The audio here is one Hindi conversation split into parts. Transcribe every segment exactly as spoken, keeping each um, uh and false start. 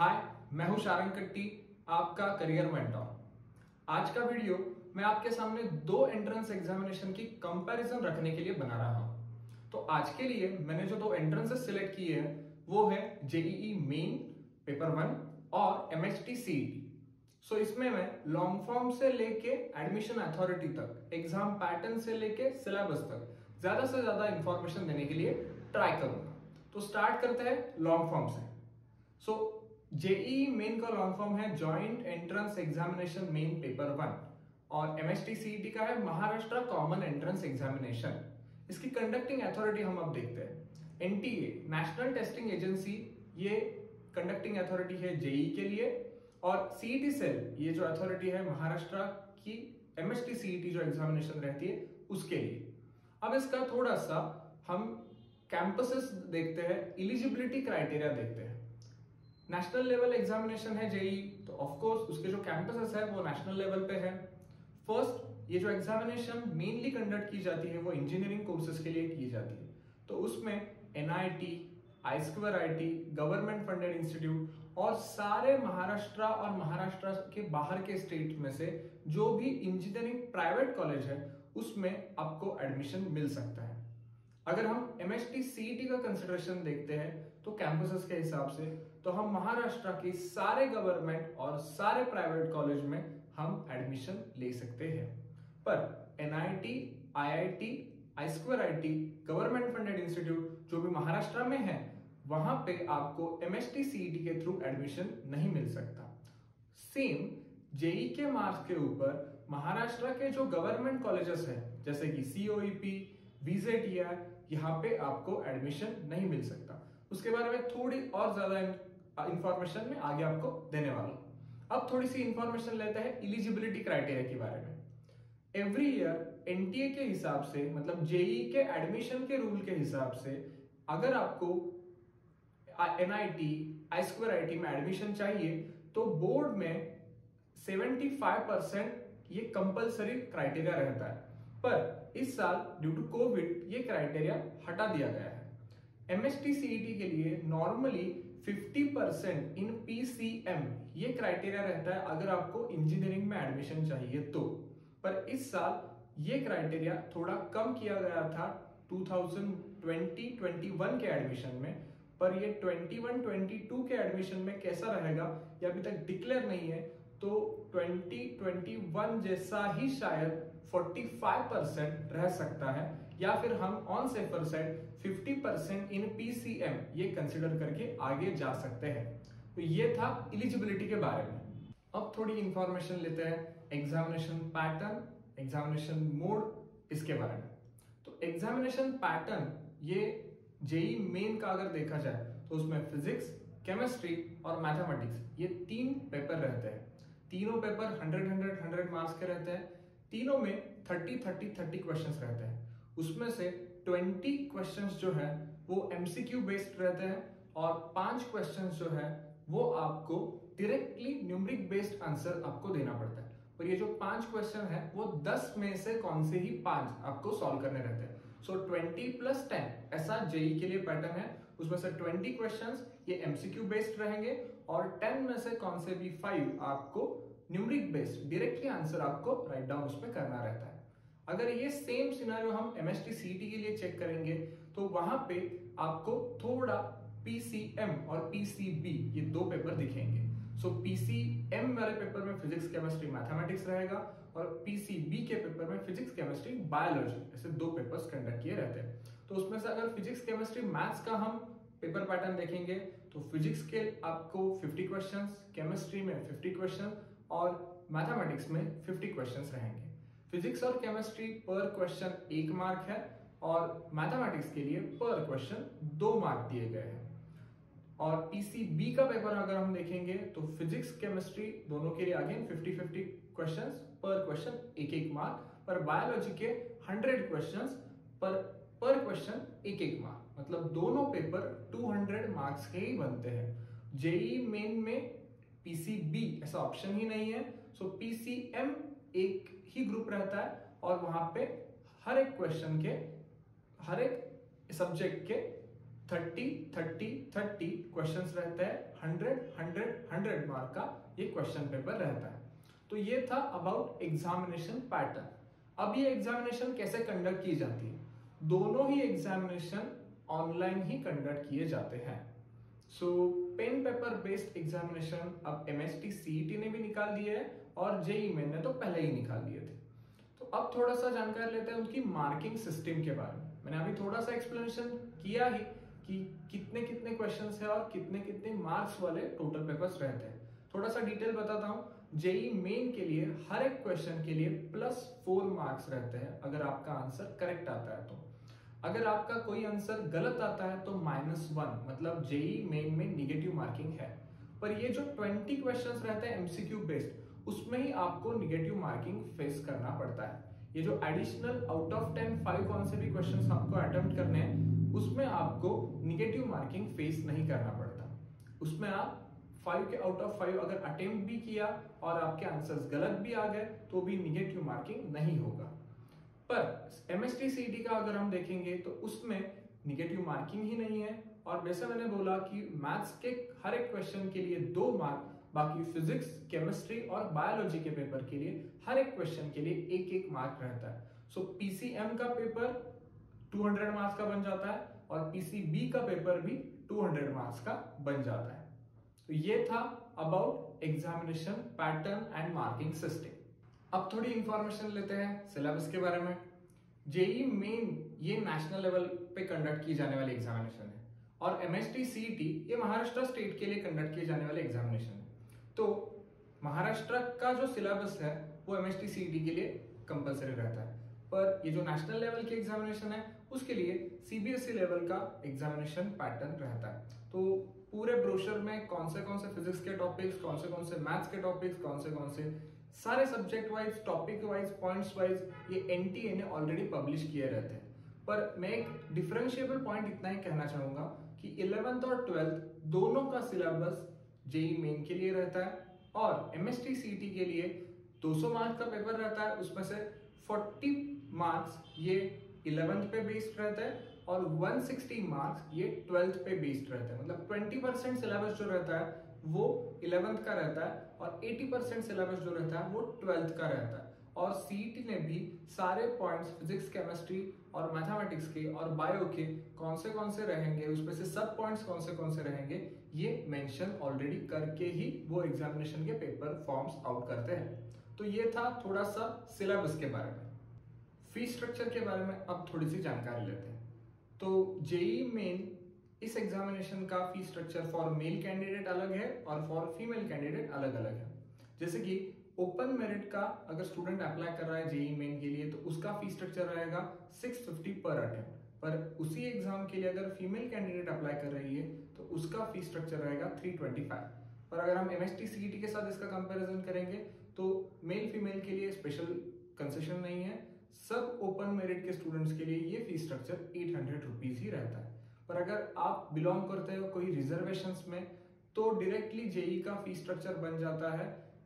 हाय, मैं हूं शारंग कट्टी, आपका करियर मेंटर। आज का वीडियो मैं आपके सामने दो एंट्रेंस एग्जामिनेशन की कंपैरिजन रखने के लिए बना रहा हूं। तो आज के लिए मैंने जो दो एंट्रेंसेस सिलेक्ट किए हैं वो है जेईई मेन पेपर वन और एमएचटी सीईटी। सो इसमें मैं लॉन्ग फॉर्म से लेके एडमिशन अथॉरिटी तक, एग्जाम पैटर्न से लेके सिलेबस तक ज्यादा से ज्यादा इंफॉर्मेशन देने के लिए ट्राई करूंगा। तो स्टार्ट करते हैं लॉन्ग फॉर्म से। सो जेईई मेन का लॉन्ग फॉर्म है joint entrance examination main paper one और एमएचटी सीईटी का है महाराष्ट्र कॉमन एंट्रेंस एग्जामिनेशन। इसकी कंडक्टिंग अथॉरिटी हम अब देखते हैं। एनटीए नेशनल टेस्टिंग एजेंसी ये कंडक्टिंग अथॉरिटी है जेईई के लिए, और सीईटी सेल ये जो अथॉरिटी है महाराष्ट्र की एमएचटी सीईटी जो एग्जामिनेशन रहती है उसके लिए। अब इसका थोड़ा सा हम कैंपसेस देखते हैं, एलिजिबिलिटी क्राइटेरिया देखते हैं। नेशनल लेवल एग्जामिनेशन है जेईई, तो ऑफ कोर्स उसके जो कैंपसेस है वो नेशनल लेवल पे है। फर्स्ट, ये जो एग्जामिनेशन मेनली कंडक्ट की जाती है वो इंजीनियरिंग कोर्सेज के लिए की जाती है। तो उसमें NIT, I square IT, government funded institute और सारे महाराष्ट्र और महाराष्ट्र के बाहर के स्टेट में से जो भी इंजीनियरिंग प्राइवेट कॉलेज है उसमें आपको एडमिशन मिल सकता है। अगर हम एमएचटी सीईटी का कंसिडरेशन देखते हैं तो कैंपसेस के हिसाब से, तो हम महाराष्ट्र के सारे गवर्नमेंट और सारे प्राइवेट कॉलेज में हम एडमिशन ले सकते हैं। पर NIT, IIT, I square IT, government funded institute जो भी महाराष्ट्र में है वहां पे आपको एमएचटी सीईटी के थ्रू एडमिशन नहीं मिल सकता। सेम जेईई के मार्क्स के ऊपर महाराष्ट्र के जो गवर्नमेंट कॉलेजेस हैं जैसे कि सीओईपी, वीजेटीआर, यहाँ पे आपको एडमिशन नहीं मिल सकता। उसके बारे में थोड़ी और ज्यादा इंफॉर्मेशन में आगे आपको देने वाला हूं। अब थोड़ी सी इंफॉर्मेशन लेते हैं एलिजिबिलिटी क्राइटेरिया के बारे में। एवरी ईयर एनटीए के हिसाब से, मतलब जेईई के एडमिशन के रूल के हिसाब से, अगर आपको एनआईटी, आई स्क्वायर आईटी में एडमिशन चाहिए तो बोर्ड में पचहत्तर परसेंट ये कंपलसरी क्राइटेरिया रहता है। पर इस साल ड्यू टू कोविड ये क्राइटेरिया हटा दिया गया है। एमएचटी सीईटी के लिए नॉर्मली पचास परसेंट इन पीसीएम ये क्राइटेरिया रहता है अगर आपको इंजीनियरिंग में एडमिशन चाहिए तो। पर इस साल ये क्राइटेरिया थोड़ा कम किया गया था दो हज़ार बीस इक्कीस के एडमिशन में। पर ये इक्कीस बाईस के एडमिशन में कैसा रहेगा ये अभी तक डिक्लेयर नहीं है। तो दो हज़ार इक्कीस जैसा ही शायद पैंतालीस परसेंट रह सकता है, या फिर हम ऑन सेफर साइड पचास परसेंट इन पीसीएम ये कंसीडर करके आगे जा सकते हैं। तो ये था एलिजिबिलिटी के बारे में। अब थोड़ी इंफॉर्मेशन लेते हैं एग्जामिनेशन पैटर्न, एग्जामिनेशन मोड, इसके बारे में। तो एग्जामिनेशन पैटर्न ये जेईई मेन का अगर देखा जाए तो उसमें फिजिक्स, केमिस्ट्री और मैथमेटिक्स ये तीन पेपर रहते हैं। तीनों paper hundred hundred hundred marks के रहते हैं। तीनों में तीस तीस तीस क्वेश्चंस रहते हैं। उसमें से बीस क्वेश्चंस जो है वो एमसीक्यू बेस्ड रहते हैं और पांच क्वेश्चंस जो है वो आपको डायरेक्टली न्यूमेरिक बेस्ड आंसर आपको देना पड़ता है। और ये जो पांच क्वेश्चन है वो दस में से कौन से ही पांच आपको सॉल्व करने रहते हैं। सो ट्वेंटी प्लस टेन ऐसा जेईई के लिए पैटर्न है। उसमें से बीस क्वेश्चंस ये एमसीक्यू बेस्ड रहेंगे और दस में से कौन से भी फाइव आपको न्यूमेरिक बेस्ड डायरेक्टली आंसर आपको राइट डाउन उसमें करना रहता है। अगर ये सेम सिनेरियो हम एमएचटी सीईटी के लिए चेक करेंगे तो वहां पे आपको थोड़ा पीसीएम और पीसीबी ये दो पेपर दिखेंगे। सो पीसीएम वाले पेपर में फिजिक्स, केमिस्ट्री, मैथमेटिक्स रहेगा और पीसीबी के पेपर में फिजिक्स, केमिस्ट्री, बायोलॉजी, ऐसे दो पेपर्स कंडक्ट किए रहते हैं। तो उसमें से अगर फिजिक्स, केमिस्ट्री, मैथ्स का हम पेपर पैटर्न देखेंगे तो फिजिक्स के आपको पचास क्वेश्चंस, केमिस्ट्री में पचास क्वेश्चन और मैथमेटिक्स में पचास क्वेश्चंस रहेंगे। फिजिक्स और केमिस्ट्री पर क्वेश्चन एक मार्क है और मैथमेटिक्स के लिए पर क्वेश्चन दो मार्क दिए गए हैं। और पीसीबी का पेपर अगर हम देखेंगे तो फिजिक्स, केमिस्ट्री दोनों के लिए अगेन पचास पचास क्वेश्चंस, पर क्वेश्चन एक एक मार्क। पर बायोलॉजी के सौ क्वेश्चंस पर पर क्वेश्चन एक एक मार्क, मतलब दोनों पेपर दो सौ मार्क्स के ही बनते हैं। जेईई मेन में पीसीबी ऐसा ऑप्शन ही नहीं है। सो पीसीएम एक ही ग्रुप रहता है और वहां पे हर एक क्वेश्चन के, हर एक सब्जेक्ट के थर्टी थर्टी थर्टी क्वेश्चंस रहते हैं, हंड्रेड हंड्रेड हंड्रेड मार्क का ये क्वेश्चन पेपर रहता है। तो ये था अबाउट एग्जामिनेशन पैटर्न। अब ये एग्जामिनेशन कैसे कंडक्ट की जाती है? दोनों ही एग्जामिनेशन ऑनलाइन ही कंडक्ट किए जाते हैं। So pen paper based examination अब एमएसटी सीईटी ने भी निकाल दिए है और जेई मेन ने तो पहले ही निकाल दिए थे। तो अब थोड़ा सा जानकारी लेते हैं उनकी मार्किंग सिस्टम के बारे में। मैंने अभी थोड़ा सा एक्सप्लेनेशन किया ही कि कितने कितने क्वेश्चंस है और कितने कितने मार्क्स वाले टोटल पेपर्स रहते हैं। थोड़ा सा डिटेल बताता हूँ। जेई मेन के लिए हर एक क्वेश्चन के लिए प्लस फोर मार्क्स रहते हैं अगर आपका आंसर करेक्ट आता है तो। अगर आपका कोई आंसर गलत आता है तो माइनस वन, मतलब जेई मेन में निगेटिव मार्किंग है। पर ये जो ट्वेंटी क्वेश्चंस रहते हैं एमसीक्यू बेस्ड, उसमें ही आपको निगेटिव मार्किंग फेस करना पड़ता है। ये जो additional out of ten five कौन से भी क्वेश्चंस आपको अटेम्प्ट करने हैं, उसमें आपको निगेटिव मार्किंग फेस नहीं करना पड़ता। उसमें आप फाइव के आउट ऑफ फाइव अगर अटेम्प्ट भी किया और आपके आंसर्स गलत भी आ गए तो भी निगेटिव मार्किंग नहीं होगा। पर एमएसटी सीईटी का अगर हम देखेंगे तो उसमें निगेटिव मार्किंग ही नहीं है। और वैसे मैंने बोला कि मैथ्स के हर एक क्वेश्चन के लिए दो मार्क, बाकी फिजिक्स, केमिस्ट्री और बायोलॉजी के पेपर के लिए हर एक क्वेश्चन के लिए एक एक मार्क रहता है। सो पीसीएम का पेपर दो सौ मार्क्स का बन जाता है और पीसीबी का पेपर भी दो सौ मार्क्स का बन जाता है। तो ये था about examination pattern and marking system. अब थोड़ी इंफॉर्मेशन लेते हैं सिलेबस के बारे में। जेई मेन ये नेशनल लेवल पे कंडक्ट की जाने वाली एग्जामिनेशन है और एमएसटी सीईटी ये महाराष्ट्र स्टेट के लिए कंडक्ट किए जाने वाले एग्जामिनेशन है। तो महाराष्ट्र का जो सिलेबस है वो एमएसटी सीईटी के लिए कंपलसरी रहता है, पर ये जो नेशनल लेवल की एग्जामिनेशन है उसके लिए सीबीएसई लेवल का एग्जामिनेशन पैटर्न रहता है। तो पूरे ब्रोशर में कौन से कौन से फिजिक्स के टॉपिक्स, कौन से कौन से मैथ्स के टॉपिक्स, कौन से कौन से सारे subject wise, topic wise, points wise ये एनटीए ने ऑलरेडी पब्लिश किए रहते हैं। पर मैं एक डिफरेंशिएबल पॉइंट इतना ही कहना चाहूंगा कि इलेवेंथ और ट्वेल्थ दोनों का सिलेबस जेई मेन के लिए रहता है और एमएसटी सीईटी के लिए दो सौ मार्क्स का पेपर रहता है। उसमें से चालीस मार्क्स ये इलेवेंथ पे बेस्ड रहता है और एक सौ साठ मार्क्स ये ट्वेल्थ पे बेस्ड रहता है। मतलब बीस परसेंट सिलेबस जो रहता है वो इलेवेंथ का रहता है और अस्सी परसेंट सिलेबस जो रहता है वो ट्वेल्थ का रहता है। और सीईटी ने भी सारे पॉइंट्स फिजिक्स, केमिस्ट्री और मैथमेटिक्स के और बायो के कौन से कौन से रहेंगे, उसमें से सब पॉइंट्स कौन से कौन से रहेंगे, ये मेंशन ऑलरेडी करके ही वो एग्जामिनेशन के पेपर फॉर्म्स आउट करते हैं। तो ये था थोड़ा सा सिलेबस के बारे में। फीस स्ट्रक्चर के बारे में अब थोड़ी सी जानकारी लेते हैं। तो जेई मेन इस एग्जामिनेशन का fees structure for male candidate अलग है और फॉर फीमेल कैंडिडेट अलग अलग है। जैसे कि ओपन मेरिट का अगर स्टूडेंट अप्लाई कर रहा है जेई मेन के लिए तो उसका फीस स्ट्रक्चर रहेगा छह सौ पचास पर अटेम्प्ट। पर उसी एग्जाम के लिए अगर फीमेल कैंडिडेट अप्लाई कर रही है तो उसका फीस स्ट्रक्चर रहेगा तीन सौ पच्चीस। पर अगर हम एमएसटी सीईटी के साथ इसका कंपैरिजन करेंगे तो मेल फीमेल के लिए स्पेशल कंसेशन नहीं है। सब ओपन मेरिट के स्टूडेंट्स के लिए ये फीस स्ट्रक्चर आठ सौ रुपीस ही रहता है। पर अगर आप बिलोंग करते हो कोई रिजर्वेशंस में तो डायरेक्टली जेई का फीस स्ट्रक्चर बन जाता है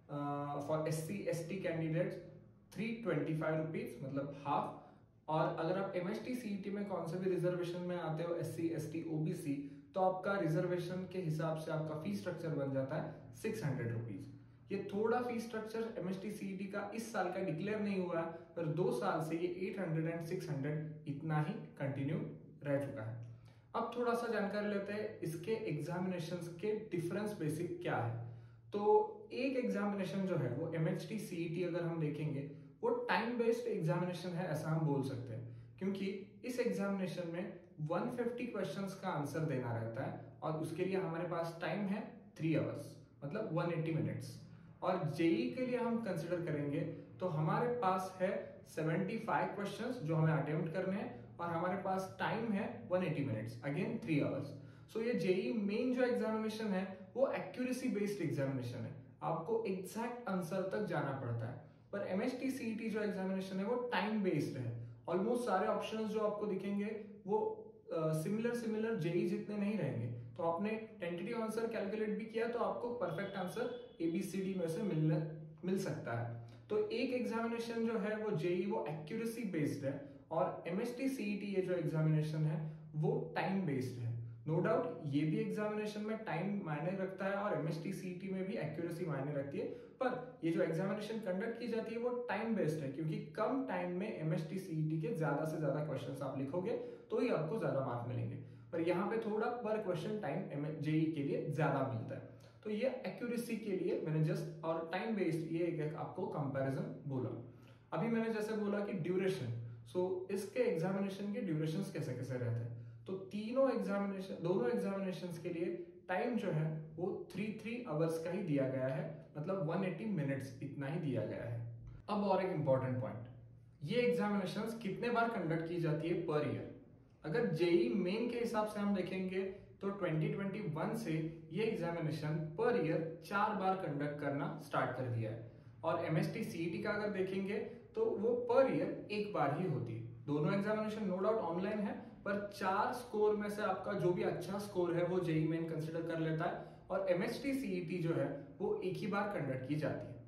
for SC ST candidates three twenty five rupees, मतलब हाफ। और अगर आप एमएसटी सीईटी में कौन से भी रिजर्वेशन में आते हो, एससी एसटी ओबीसी, तो आपका रिजर्वेशन के हिसाब से आपका फीस स्ट्रक्चर बन जाता है सिक्स हंड्रेड रुपीज। ये थोड़ा फीस स्ट्रक्चर एमएसटी सीईटी का इस साल का डिक्लेयर नहीं हुआ है, पर दो साल से ये eight hundred and six hundred इतना ही कंटिन्यू रह चुका है। अब थोड़ा सा जानकारी लेते हैं इसके एग्जामिनेशंस के डिफरेंस बेसिक क्या है। तो एक एग्जामिनेशन जो है वो एमएचटी सीईटी अगर हम देखेंगे वो टाइम बेस्ड एग्जामिनेशन है, ऐसा हम बोल सकते हैं, क्योंकि इस एग्जामिनेशन में एक सौ पचास क्वेश्चंस का आंसर देना रहता है और उसके लिए हमारे पास टाइम है थ्री आवर्स, मतलब एक सौ अस्सी मिनट्स। और जेई के लिए हम कंसिडर करेंगे तो हमारे पास है पचहत्तर क्वेश्चंस जो हमें अटेम्प्ट करने हैं और हमारे पास टाइम है एक सौ अस्सी minutes, again three hours. So ये जेई मेन जो एग्जामिनेशन है वो एक्यूरेसी बेस्ड एग्जामिनेशन है, आपको एग्जैक्ट आंसर तक जाना पड़ता है। पर एमएचटी सीईटी जो एग्जामिनेशन है वो टाइम बेस्ड है। ऑलमोस्ट सारे ऑप्शंस जो आपको दिखेंगे वो सिमिलर सिमिलर जेई जितने नहीं रहेंगे। तो आपने टेंटेटिव आंसर कैलकुलेट भी किया तो आपको परफेक्ट आंसर एबीसीडी में से मिल मिल सकता है। तो एक एग्जामिनेशन जो है वो जेई वो एक्यूरेसी बेस्ड है और एमएचटी सीईटी ये जो एग्जामिनेशन है वो टाइम बेस्ड है। नो डाउट ये भी एग्जामिनेशन में टाइम मायने रखता है और एमएसटी सीईटी में भी एक्यूरेसी मायने रखती है, पर ये जो एग्जामिनेशन कंडक्ट की जाती है वो टाइम बेस्ड है, क्योंकि कम टाइम में एमएसटी सीईटी के ज्यादा से ज्यादा क्वेश्चंस आप लिखोगे तो ही आपको ज्यादा मार्क मिलेंगे। पर यहाँ पे थोड़ा पर क्वेश्चन टाइम जेई के लिए ज्यादा मिलता है। तो ये एक्यूरेसी के लिए मैंने जस्ट और टाइम बेस्ड ये एक आपको कंपैरिजन बोला। अभी मैंने जैसे बोला कि ड्यूरेशन, सो इसके एग्जामिनेशन के ड्यूरेशन कैसे कैसे रहते हैं, तो तीनों एग्जामिनेशन दोनों एग्जामिनेशंस के लिए टाइम जो है वो थ्री थ्री आवर्स का ही दिया गया है, मतलब एक सौ अस्सी मिनट्स इतना ही दिया गया है। अब और एक इंपॉर्टेंट पॉइंट, ये एग्जामिनेशंस कितने बार कंडक्ट की जाती है पर ईयर। अगर जेई मेन के हिसाब से हम देखेंगे तो दो हज़ार इक्कीस से ये एग्जामिनेशन पर ईयर चार बार कंडक्ट करना स्टार्ट कर दिया है, और एमएसटी सीईटी का अगर देखेंगे तो वो पर ईयर एक बार ही होती है। दोनों एग्जामिनेशन नो डाउट ऑनलाइन है, पर चार स्कोर में से आपका जो भी अच्छा स्कोर है वो जेई मेन कंसिडर कर लेता है, और एमएसटी सीईटी जो है वो एक ही बार कंडक्ट की जाती है।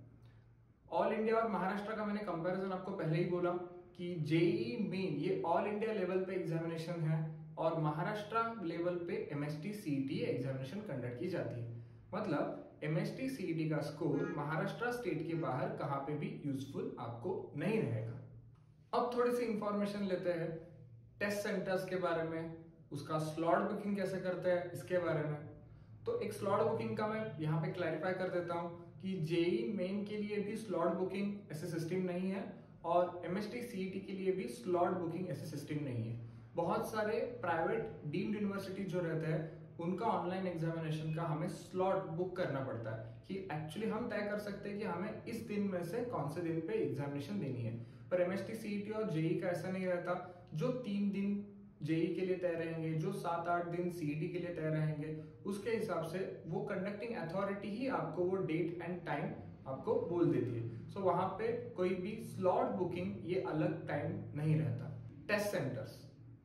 ऑल इंडिया और महाराष्ट्र का मैंने कंपैरिजन आपको पहले ही बोला कि जेई मेन ये ऑल इंडिया लेवल पे एग्जामिनेशन है और महाराष्ट्र लेवल पे एमएसटी सीईटी एग्जामिनेशन कंडक्ट की जाती है। मतलब एमएसटी सीईटी का स्कोर महाराष्ट्र स्टेट के बाहर कहाँ पे भी यूजफुल आपको नहीं रहेगा। अब थोड़ी सी इंफॉर्मेशन लेते हैं टेस्ट सेंटर्स के बारे में, उसका स्लॉट बुकिंग कैसे करते हैं इसके बारे में। तो एक स्लॉट बुकिंग का मैं यहाँ पे क्लैरिफाई कर देता हूँ कि जेई मेन के लिए भी स्लॉट बुकिंग ऐसे सिस्टम नहीं है, और एमएसटी सीईटी के लिए भी स्लॉट बुकिंग ऐसे सिस्टम नहीं है। बहुत सारे प्राइवेट डीम्ड यूनिवर्सिटी जो रहते हैं उनका ऑनलाइन एग्जामिनेशन का हमें स्लॉट बुक करना पड़ता है कि एक्चुअली हम तय कर सकते हैं कि हमें इस दिन में से कौन से दिन पे एग्जामिनेशन देनी है। पर एमएसटी सीईटी और जेई का ऐसा नहीं रहता। जो तीन दिन जेई के लिए तय रहेंगे, जो सात आठ दिन सीईटी के लिए तय रहेंगे, उसके हिसाब से वो कंडक्टिंग अथॉरिटी ही आपको वो डेट एंड टाइम आपको बोल देती है। सो वहां पे कोई भी स्लॉट बुकिंग ये अलग टाइम नहीं रहता। टेस्ट सेंटर्स,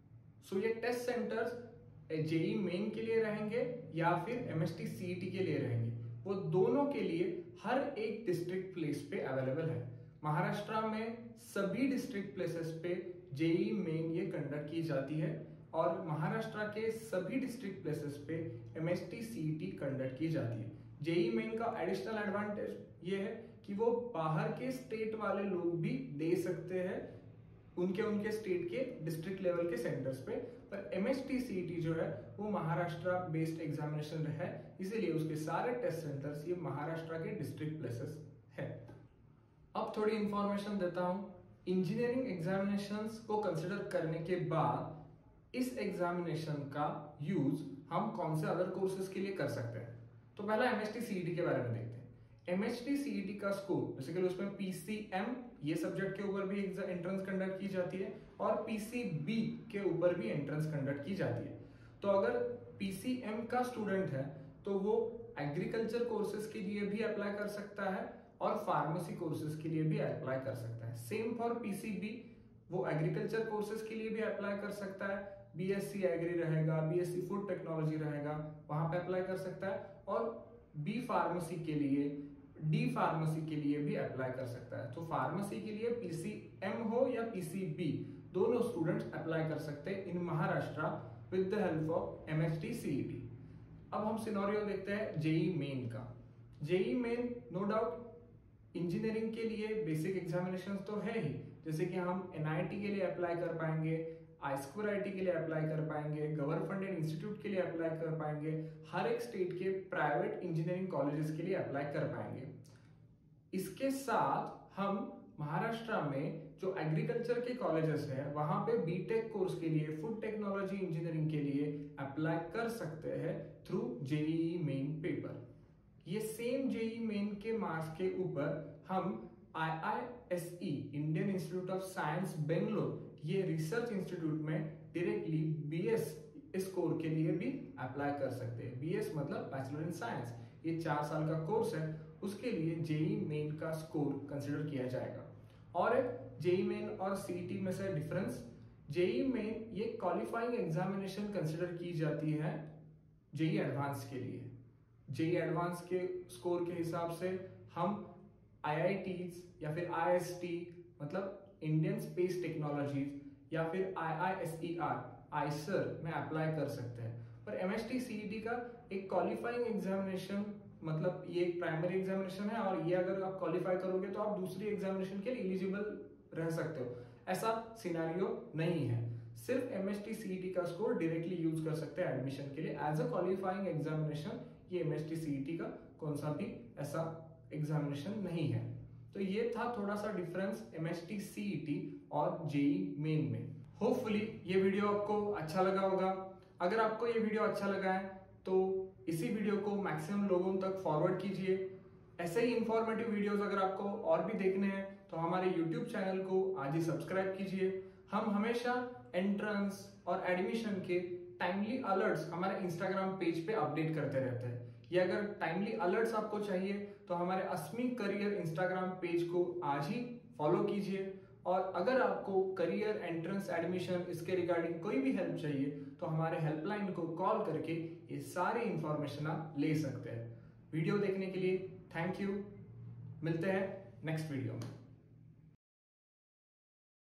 सो ये टेस्ट सेंटर्स जेई मेन के लिए रहेंगे या फिर एमएसटी सीईटी के लिए रहेंगे, वो दोनों के लिए हर एक डिस्ट्रिक्ट प्लेस पे अवेलेबल है। महाराष्ट्र में सभी डिस्ट्रिक्ट प्लेसेस पे जेई मेन ये कंडक्ट की जाती है, और महाराष्ट्र के सभी डिस्ट्रिक्ट प्लेसेस पे एमएसटी सीईटी कंडक्ट की जाती है। जेई मेन का एडिशनल एडवांटेज ये है कि वो बाहर के स्टेट वाले लोग भी दे सकते हैं उनके उनके स्टेट के डिस्ट्रिक्ट लेवल के सेंटर्स पे, पर एमएसटी सीईटी जो है वो महाराष्ट्र बेस्ड एग्जामिनेशन है, इसीलिए उसके सारे टेस्ट सेंटर्स ये महाराष्ट्र के डिस्ट्रिक्ट प्लेसेस है। अब थोड़ी इंफॉर्मेशन देता हूं, इंजीनियरिंग एग्जामिनेशंस को कंसिडर करने के बाद इस एग्जामिनेशन का यूज हम कौन से अदर कोर्सेज के लिए कर सकते हैं। तो पहला एमएसटी सीईटी के बारे में देखते हैं। एमएसटी सीईटी का स्कोर बेसिकली उसमें पीसीएम ये सब्जेक्ट के ऊपर भी एंट्रेंस कंडक्ट की जाती है, और पीसीबी के ऊपर भी एंट्रेंस कंडक्ट की जाती है। तो अगर पीसीएम का स्टूडेंट है तो वो एग्रीकल्चर कोर्सेज के लिए भी अप्लाई कर सकता है और फार्मेसी कोर्सेज के लिए भी अप्लाई कर सकता है। सेम फॉर पीसीबी, वो एग्रीकल्चर कोर्सेज के लिए भी अप्लाई कर सकता है, बीएससी एग्री रहेगा, बीएससी फूड टेक्नोलॉजी रहेगा, वहां पे अप्लाई कर सकता है, और बी फार्मेसी के लिए, डी फार्मेसी के लिए भी अप्लाई कर सकता है। तो फार्मेसी के लिए पीसीएम हो या पीसीबी, दोनों स्टूडेंट्स अप्लाई कर सकते हैं in Maharashtra with the help of MHT CET. अब हम सिनेरियो देखते हैं जेई मेन का। JEE main no doubt engineering के लिए बेसिक एग्जामिनेशन तो है ही, जैसे कि हम एनआईटी के लिए अप्लाई कर पाएंगे, आई स्क्वायर आई टी के लिए अप्लाई कर पाएंगे, गवर्नमेंट फंडेड इंस्टीट्यूट के लिए अप्लाई कर पाएंगे, हर एक स्टेट के प्राइवेट इंजीनियरिंग कॉलेजेस के लिए अप्लाई कर पाएंगे। इसके साथ हम महाराष्ट्र में जो एग्रीकल्चर के कॉलेजेस है वहां पे बीटेक कोर्स के लिए, फूड टेक्नोलॉजी इंजीनियरिंग के लिए अप्लाई कर सकते हैं थ्रू जेईई मेन पेपर। ये सेम जेईई मेन के मार्क्स के ऊपर हम IISc Indian Institute of Science Bangalore ये रिसर्च इंस्टीट्यूट में डायरेक्टली बीएस स्कोर के लिए भी अप्लाई कर सकते हैं। बीएस मतलब बैचलर इन साइंस, ये चार साल का कोर्स है, उसके लिए जेईई मेन का स्कोर कंसिडर किया जाएगा। और एक जेईई मेन और सीईटी में से डिफरेंस, जेईई मेन ये क्वालिफाइंग एग्जामिनेशन कंसिडर की जाती है जेईई एडवांस के लिए। जेईई एडवांस के स्कोर के हिसाब से हम आईआईटीज या फिर आईएसटी मतलब इंडियन स्पेस टेक्नोलॉजीज या फिर आईआईएसईआर आईसर में अप्लाई कर सकते हैं। पर एमएसटी सीईटी का एक क्वालिफाइंग एग्जामिनेशन, मतलब ये एक प्राइमरी एग्जामिनेशन है और ये अगर आप क्वालिफाई करोगे तो आप दूसरी एग्जामिनेशन के लिए एलिजिबल रह सकते हो। ऐसा सिनेरियो नहीं है। सिर्फ एमएसटी सीईटी का स्कोर डायरेक्टली यूज कर सकते हैं एडमिशन के लिए एज अ क्वालिफाइंग एग्जामिनेशन। ये एमएसटी सीईटी का कौन सा भी ऐसा एग्जामिनेशन नहीं है। तो ये था थोड़ा सा डिफरेंस एमएसटी सीईटी और जेई मेन में। होपफुली ये वीडियो आपको अच्छा लगा होगा। अगर आपको ये वीडियो अच्छा लगा है तो इसी वीडियो को मैक्सिमम लोगों तक फॉरवर्ड कीजिए। ऐसे ही इंफॉर्मेटिव वीडियोस अगर आपको और भी देखने हैं तो हमारे यूट्यूब चैनल को आज ही सब्सक्राइब कीजिए। हम हमेशा एंट्रेंस और एडमिशन के टाइमली अलर्ट्स हमारे इंस्टाग्राम पेज पे अपडेट करते रहते हैं। ये अगर टाइमली अलर्ट्स आपको चाहिए तो हमारे अस्मी करियर इंस्टाग्राम पेज को आज ही फॉलो कीजिए। और अगर आपको करियर, एंट्रेंस, एडमिशन इसके रिगार्डिंग कोई भी हेल्प चाहिए तो हमारे हेल्पलाइन को कॉल करके ये सारी इंफॉर्मेशन आप ले सकते हैं। वीडियो देखने के लिए थैंक यू। मिलते हैं नेक्स्ट वीडियो में।